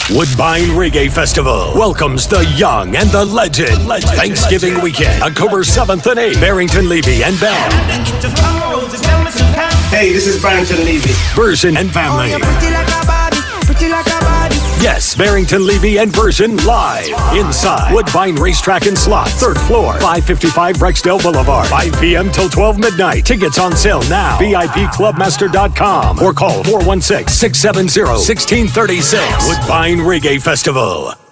Woodbine Reggae Festival welcomes the young and the legend. Thanksgiving weekend, October 7th and 8th. Barrington Levy and band. Hey, this is Barrington Levy. Version and family. Yes, Barrington Levy and Version live inside Woodbine Racetrack and Slot, 3rd floor, 555 Rexdale Boulevard, 5 p.m. till 12 midnight. Tickets on sale now. VIPClubmaster.com or call 416-670-1636. Woodbine Reggae Festival.